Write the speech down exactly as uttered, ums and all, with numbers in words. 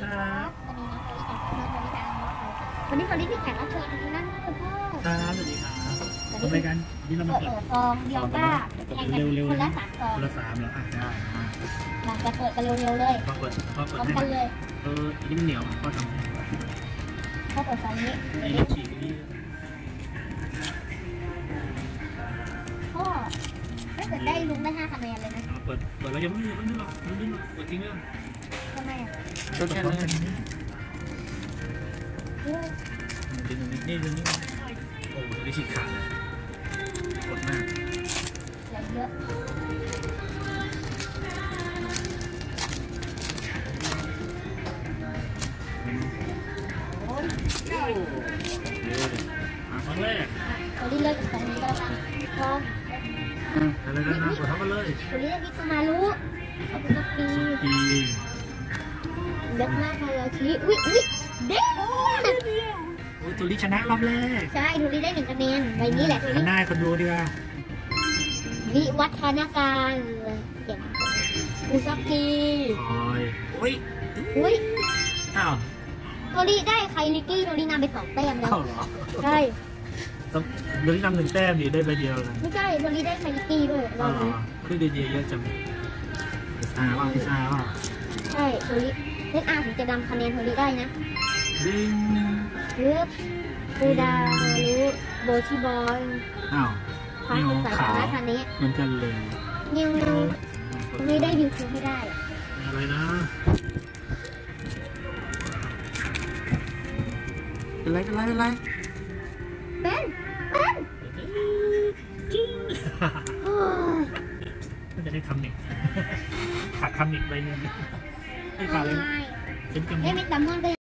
ครับวันนี้น้องโทริกับน้องโทริดาววันนี้โทริมีแขกรับเชิญนั่นคือพ่อครับสวัสดีครับทำไมกันนี่เรามาเปิดซองเดียวก้าแข่งกันคนละสามซองคนละสามแล้วอ่ะได้มาจะเปิดกันเร็วๆเลยพอเปิดพอเปิดพร้อมกันเลยเอออันนี้มันเหนียวก็ทำพ่อเปิดซองนี้นี่ฉีกนี่พ่อถ้าเกิดได้ลุงได้ห้าคะแนนเลยนะเปิดเปิดแล้วยังไม่ยังไม่ดึงหรอกยังดึงหรอกเปิดทิ้งเลยทำไมอ่ะก็แค่นั้นดึงนี่นี่ดึงนี่โอ้โหได้ฉีกขาดเลยกดมากเยอะโอ้ยมาครั้งแรกตัวนี้เลิกกับตรงนี้ก็แล้วกันพร้อมอะไรกันนะกดเท่ากันเลยตัวนี้มิคุมารุขอบคุณปีเด็กมากเลยชีวิวิเด็กโอ้ยตัวนี้ชนะรอบแรกใช่ตัวนี้ได้หนึ่งคะแนนใบนี้แหละตัวนี้หน้าคนดูดีกว่าวิวัฒนาการเก่งอุซักกีโอ้ยโอ้ยอุ้ยอ้าวตัวนี้ได้ใครลิกกี้ตัวนี้นำไปสองแต้มแล้วใช่ตัวนี้นำหนึ่งแต้มดีได้ใบเดียวเลยไม่ใช่ตัวนี้ได้ใครลิกกี้ด้วยอ๋อคือดีเยอะจังเอสอาร์ว่าเอสอาร์ว่าใช่ตัวนี้เล่นอาร์ถึงจะนำคะแนนตัวนี้ได้นะดิงเลือกปูดามารุโบชิบอลอ้าวพาคุณสายฟ้าทันนี้เหมือนกันเลยยังไม่ได้ดิวคิวไม่ได้อะไรนะเป็นไรเป็นไรเป็นไรเป็นเป็นมันจะได้คำหนึ่งขาดคำหนึ่งไปนึงให้ขาดเลยเป็นคำหนึ่งไม่มีตำนาน